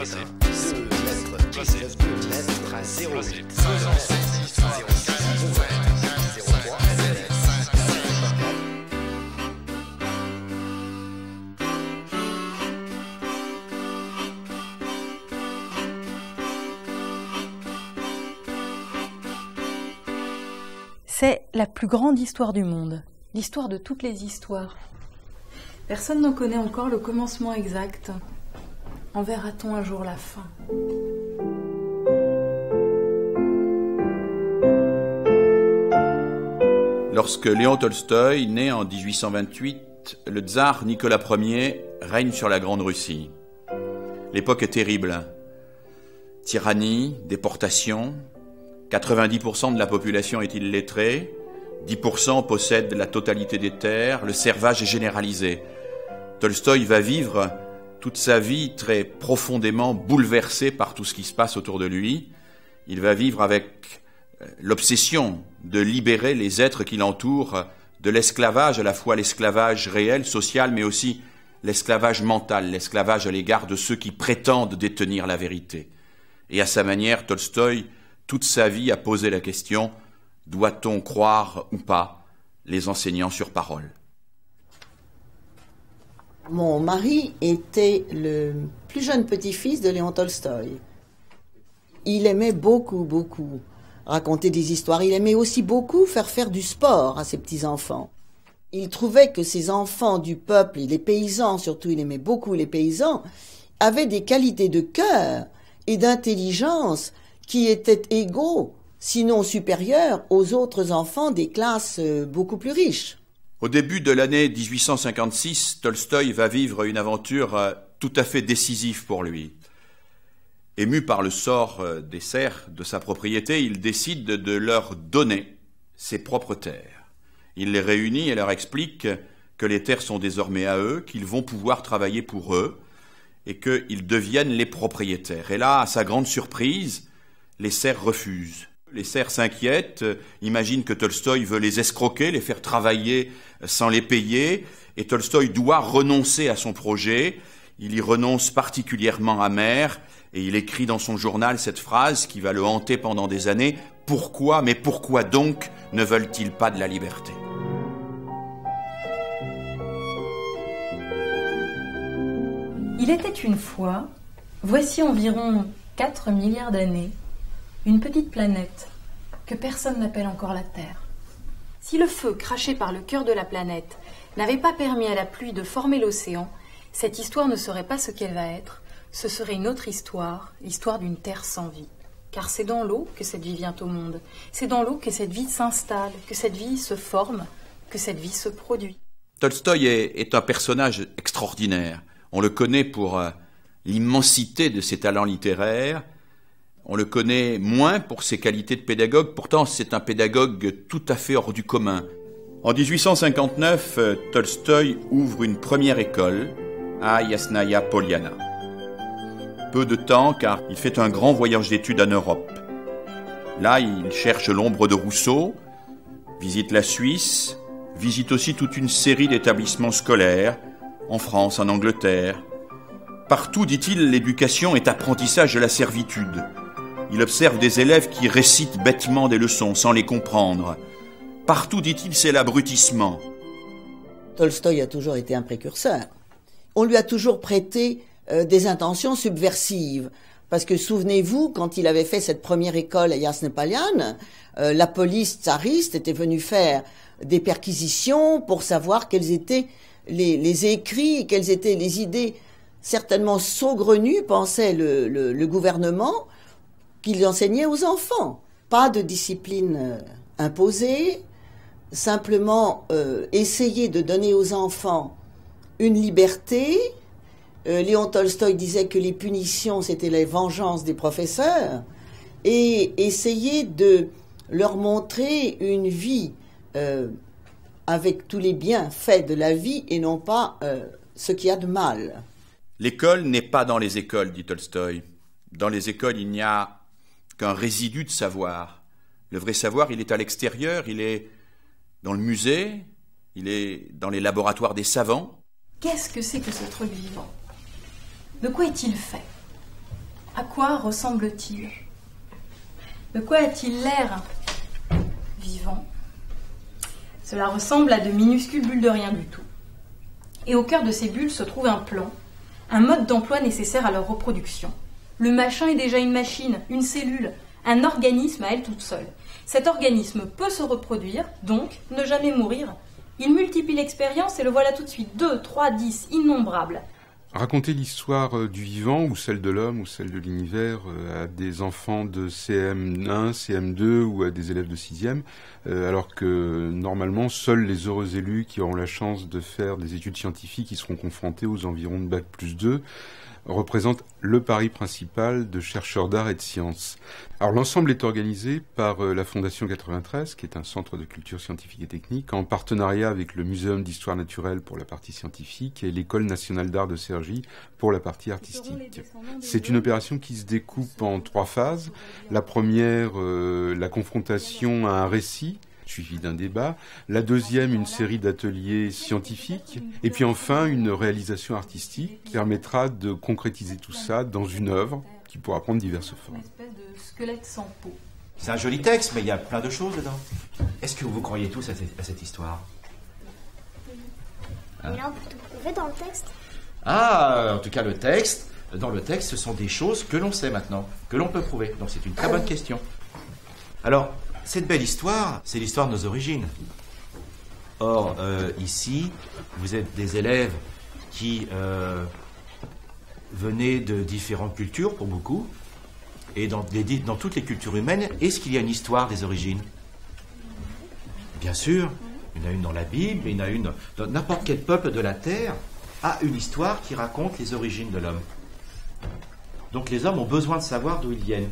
Placé. 2 mètres. Placé. 2 mètres à 0. 2 Placé. C'est la plus grande histoire du monde, l'histoire de toutes les histoires. Personne n'en connaît encore le commencement exact. En verra-t-on un jour la fin ? Lorsque Léon Tolstoï naît en 1828, le tsar Nicolas Ier règne sur la Grande Russie. L'époque est terrible. Tyrannie, déportation, 90% de la population est illettrée, 10% possèdent la totalité des terres, le servage est généralisé. Tolstoï va vivre toute sa vie très profondément bouleversé par tout ce qui se passe autour de lui. Il va vivre avec l'obsession de libérer les êtres qui l'entourent de l'esclavage, à la fois l'esclavage réel, social, mais aussi l'esclavage mental, l'esclavage à l'égard de ceux qui prétendent détenir la vérité. Et à sa manière, Tolstoï, toute sa vie, a posé la question: doit-on croire ou pas les enseignants sur parole? Mon mari était le plus jeune petit-fils de Léon Tolstoï. Il aimait beaucoup raconter des histoires. Il aimait aussi beaucoup faire du sport à ses petits-enfants. Il trouvait que ces enfants du peuple, et les paysans surtout, il aimait beaucoup les paysans, avaient des qualités de cœur et d'intelligence qui étaient égaux, sinon supérieurs, aux autres enfants des classes beaucoup plus riches. Au début de l'année 1856, Tolstoï va vivre une aventure tout à fait décisive pour lui. Ému par le sort des serfs de sa propriété, il décide de leur donner ses propres terres. Il les réunit et leur explique que les terres sont désormais à eux, qu'ils vont pouvoir travailler pour eux et qu'ils deviennent les propriétaires. Et là, à sa grande surprise, les serfs refusent. Les serfs s'inquiètent, imaginent que Tolstoï veut les escroquer, les faire travailler sans les payer, et Tolstoï doit renoncer à son projet. Il y renonce particulièrement amer, et il écrit dans son journal cette phrase qui va le hanter pendant des années: « Pourquoi, mais pourquoi donc ne veulent-ils pas de la liberté ?» Il était une fois, voici environ 4 milliards d'années, une petite planète que personne n'appelle encore la Terre. Si le feu craché par le cœur de la planète n'avait pas permis à la pluie de former l'océan, cette histoire ne serait pas ce qu'elle va être. Ce serait une autre histoire, l'histoire d'une terre sans vie. Car c'est dans l'eau que cette vie vient au monde. C'est dans l'eau que cette vie s'installe, que cette vie se forme, que cette vie se produit. Tolstoï est un personnage extraordinaire. On le connaît pour l'immensité de ses talents littéraires. On le connaît moins pour ses qualités de pédagogue. Pourtant, c'est un pédagogue tout à fait hors du commun. En 1859, Tolstoï ouvre une première école à Yasnaya Poliana. Peu de temps, car il fait un grand voyage d'études en Europe. Là, il cherche l'ombre de Rousseau, visite la Suisse, visite aussi toute une série d'établissements scolaires, en France, en Angleterre. Partout, dit-il, l'éducation est apprentissage de la servitude. Il observe des élèves qui récitent bêtement des leçons sans les comprendre. Partout, dit-il, c'est l'abrutissement. Tolstoï a toujours été un précurseur. On lui a toujours prêté des intentions subversives. Parce que souvenez-vous, quand il avait fait cette première école à Yasna Poliana, la police tsariste était venue faire des perquisitions pour savoir quels étaient les écrits, quelles étaient les idées certainement saugrenues, pensait le gouvernement, qu'il enseignait aux enfants. Pas de discipline imposée, simplement essayer de donner aux enfants une liberté. Léon Tolstoï disait que les punitions, c'était les vengeances des professeurs, et essayer de leur montrer une vie avec tous les bienfaits de la vie et non pas ce qu'il y a de mal. L'école n'est pas dans les écoles, dit Tolstoï. Dans les écoles, il n'y a qu'un résidu de savoir. Le vrai savoir, il est à l'extérieur, il est dans le musée, il est dans les laboratoires des savants. Qu'est-ce que c'est que ce truc vivant ? De quoi est-il fait ? À quoi ressemble-t-il? De quoi a-t-il l'air? Vivant. Cela ressemble à de minuscules bulles de rien du tout. Et au cœur de ces bulles se trouve un plan, un mode d'emploi nécessaire à leur reproduction. Le machin est déjà une machine, une cellule, un organisme à elle toute seule. Cet organisme peut se reproduire, donc ne jamais mourir. Il multiplie l'expérience et le voilà tout de suite 2, 3, 10, innombrables. Raconter l'histoire du vivant, ou celle de l'homme, ou celle de l'univers, à des enfants de CM1, CM2 ou à des élèves de 6e, alors que normalement, seuls les heureux élus qui auront la chance de faire des études scientifiques, qui seront confrontés aux environs de Bac+2, représente le pari principal de chercheurs d'art et de sciences. Alors l'ensemble est organisé par la Fondation 93, qui est un centre de culture scientifique et technique, en partenariat avec le Muséum d'histoire naturelle pour la partie scientifique et l'École nationale d'art de Cergy pour la partie artistique. C'est une opération qui se découpe en 3 phases. La première, la confrontation à un récit, suivi d'un débat, la deuxième, une série d'ateliers scientifiques, et puis enfin une réalisation artistique qui permettra de concrétiser tout ça dans une œuvre qui pourra prendre diverses formes. Une espèce de squelette sans peau. C'est un joli texte, mais il y a plein de choses dedans. Est-ce que vous croyez tous à cette histoire? Mais là, on peut tout prouver dans le texte. Ah, en tout cas, dans le texte, ce sont des choses que l'on sait maintenant, que l'on peut prouver. Donc c'est une très bonne question. Alors, cette belle histoire, c'est l'histoire de nos origines. Or, ici, vous êtes des élèves qui venaient de différentes cultures, pour beaucoup, et dans toutes les cultures humaines, est-ce qu'il y a une histoire des origines? Bien sûr, il y en a une dans la Bible, il y en a une dans n'importe quel peuple de la Terre a une histoire qui raconte les origines de l'homme. Donc les hommes ont besoin de savoir d'où ils viennent.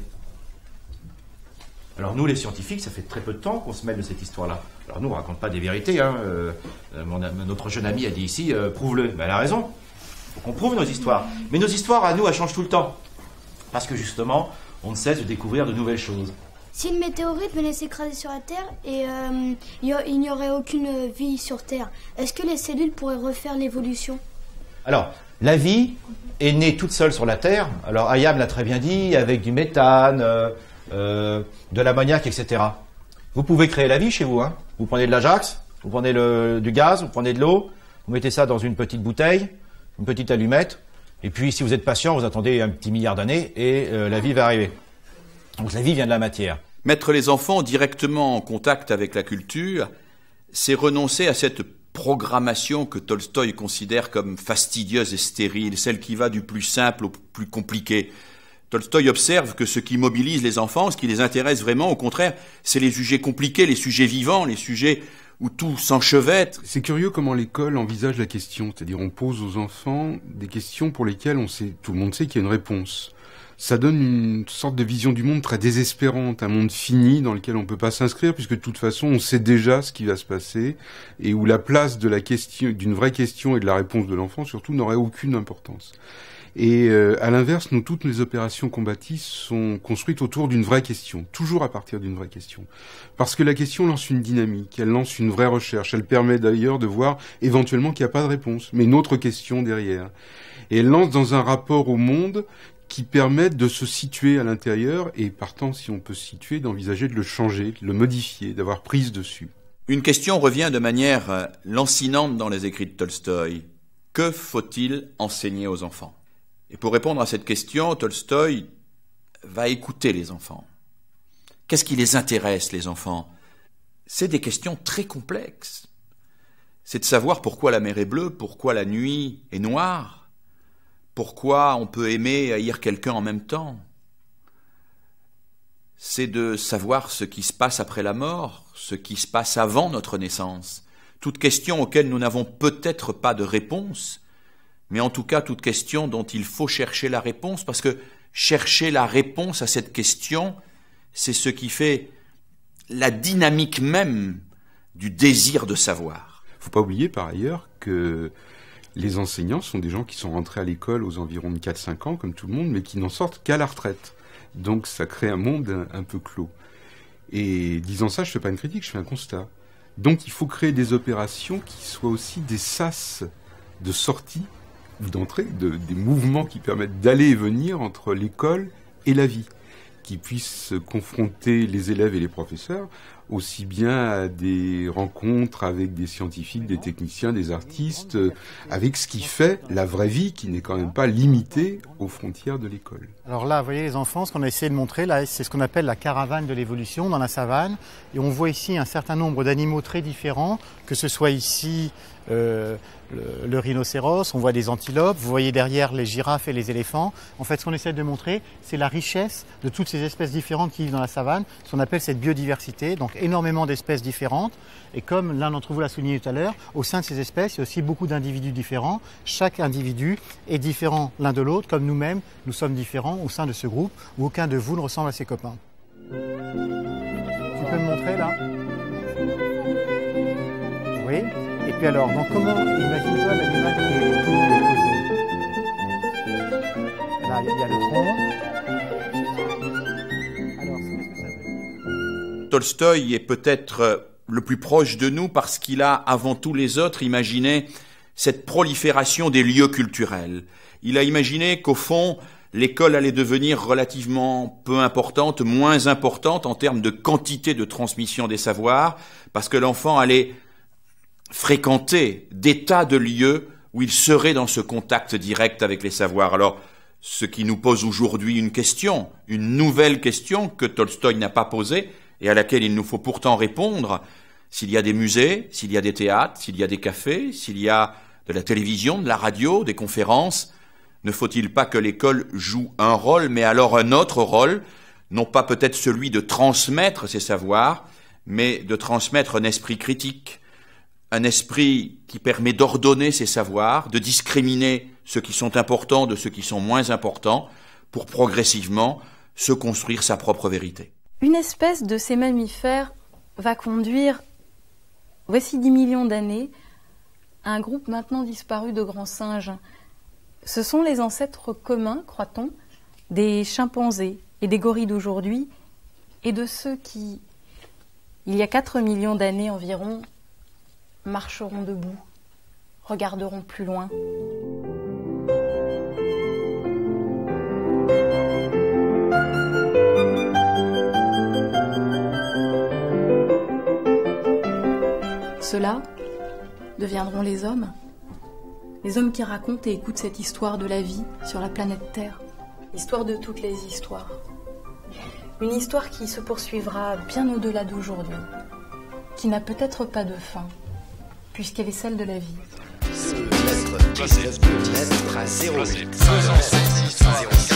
Alors nous, les scientifiques, ça fait très peu de temps qu'on se mêle de cette histoire-là. Alors nous, on ne raconte pas des vérités. Notre jeune amie a dit ici, prouve-le. Ben, elle a raison. Il faut qu'on prouve nos histoires. Mais nos histoires, à nous, elles changent tout le temps. Parce que justement, on ne cesse de découvrir de nouvelles choses. Si une météorite venait s'écraser sur la Terre et il n'y aurait aucune vie sur Terre, est-ce que les cellules pourraient refaire l'évolution? Alors, la vie est née toute seule sur la Terre. Alors Hayam l'a très bien dit, avec du méthane, de l'ammoniac, etc. Vous pouvez créer la vie chez vous. Hein. Vous prenez de l'Ajax, vous prenez du gaz, vous prenez de l'eau, vous mettez ça dans une petite bouteille, une petite allumette, et puis si vous êtes patient, vous attendez un petit milliard d'années et la vie va arriver. Donc la vie vient de la matière. Mettre les enfants directement en contact avec la culture, c'est renoncer à cette programmation que Tolstoï considère comme fastidieuse et stérile, celle qui va du plus simple au plus compliqué. Tolstoï observe que ce qui mobilise les enfants, ce qui les intéresse vraiment, au contraire, c'est les sujets compliqués, les sujets vivants, les sujets où tout s'enchevêtre. C'est curieux comment l'école envisage la question, c'est-à-dire on pose aux enfants des questions pour lesquelles tout le monde sait qu'il y a une réponse. Ça donne une sorte de vision du monde très désespérante, un monde fini dans lequel on ne peut pas s'inscrire puisque de toute façon on sait déjà ce qui va se passer et où la place de la question, d'une vraie question et de la réponse de l'enfant surtout n'aurait aucune importance. Et à l'inverse, toutes les opérations combattées sont construites autour d'une vraie question, toujours à partir d'une vraie question. Parce que la question lance une dynamique, elle lance une vraie recherche, elle permet d'ailleurs de voir éventuellement qu'il n'y a pas de réponse, mais une autre question derrière. Et elle lance dans un rapport au monde qui permet de se situer à l'intérieur et partant, si on peut se situer, d'envisager de le changer, de le modifier, d'avoir prise dessus. Une question revient de manière lancinante dans les écrits de Tolstoï. Que faut-il enseigner aux enfants ? Et pour répondre à cette question, Tolstoï va écouter les enfants. Qu'est-ce qui les intéresse, les enfants ? C'est des questions très complexes. C'est de savoir pourquoi la mer est bleue, pourquoi la nuit est noire, pourquoi on peut aimer et haïr quelqu'un en même temps. C'est de savoir ce qui se passe après la mort, ce qui se passe avant notre naissance. Toutes questions auxquelles nous n'avons peut-être pas de réponse, mais en tout cas, toute question dont il faut chercher la réponse, parce que chercher la réponse à cette question, c'est ce qui fait la dynamique même du désir de savoir. Il ne faut pas oublier par ailleurs que les enseignants sont des gens qui sont rentrés à l'école aux environs de 4-5 ans, comme tout le monde, mais qui n'en sortent qu'à la retraite. Donc ça crée un monde un peu clos. Et disant ça, je ne fais pas une critique, je fais un constat. Donc il faut créer des opérations qui soient aussi des sas de sortie d'entrée, des mouvements qui permettent d'aller et venir entre l'école et la vie, qui puissent confronter les élèves et les professeurs, aussi bien à des rencontres avec des scientifiques, des techniciens, des artistes, avec ce qui fait la vraie vie, qui n'est quand même pas limitée aux frontières de l'école. Alors là, vous voyez les enfants, ce qu'on a essayé de montrer, là, c'est ce qu'on appelle la caravane de l'évolution dans la savane. Et on voit ici un certain nombre d'animaux très différents, que ce soit ici le rhinocéros, on voit des antilopes, vous voyez derrière les girafes et les éléphants. En fait, ce qu'on essaie de montrer, c'est la richesse de toutes ces espèces différentes qui vivent dans la savane, ce qu'on appelle cette biodiversité, donc énormément d'espèces différentes. Et comme l'un d'entre vous l'a souligné tout à l'heure, au sein de ces espèces, il y a aussi beaucoup d'individus différents. Chaque individu est différent l'un de l'autre, comme nous-mêmes, nous sommes différents au sein de ce groupe, où aucun de vous ne ressemble à ses copains. Tu peux me montrer là? Oui. Et puis alors, donc comment, imagine-toi l'animal qui est tout posé. Là, il y a le tronc. Alors, qu'est-ce que ça veut dire? Tolstoï est peut-être le plus proche de nous parce qu'il a, avant tous les autres, imaginé cette prolifération des lieux culturels. Il a imaginé qu'au fond, l'école allait devenir relativement peu importante, moins importante en termes de quantité de transmission des savoirs, parce que l'enfant allait fréquenter des tas de lieux où il serait dans ce contact direct avec les savoirs. Alors, ce qui nous pose aujourd'hui une question, une nouvelle question que Tolstoï n'a pas posée et à laquelle il nous faut pourtant répondre, s'il y a des musées, s'il y a des théâtres, s'il y a des cafés, s'il y a de la télévision, de la radio, des conférences, ne faut-il pas que l'école joue un rôle, mais alors un autre rôle, non pas peut-être celui de transmettre ces savoirs, mais de transmettre un esprit critique, un esprit qui permet d'ordonner ces savoirs, de discriminer ceux qui sont importants de ceux qui sont moins importants, pour progressivement se construire sa propre vérité. Une espèce de ces mammifères va conduire, voici 10 millions d'années, un groupe maintenant disparu de grands singes. Ce sont les ancêtres communs, croit-on, des chimpanzés et des gorilles d'aujourd'hui, et de ceux qui, il y a 4 millions d'années environ, marcheront debout, regarderont plus loin. Ceux-là deviendront les hommes qui racontent et écoutent cette histoire de la vie sur la planète Terre. L'histoire de toutes les histoires. Une histoire qui se poursuivra bien au-delà d'aujourd'hui, qui n'a peut-être pas de fin, puisqu'elle est celle de la vie. Lettre à 08.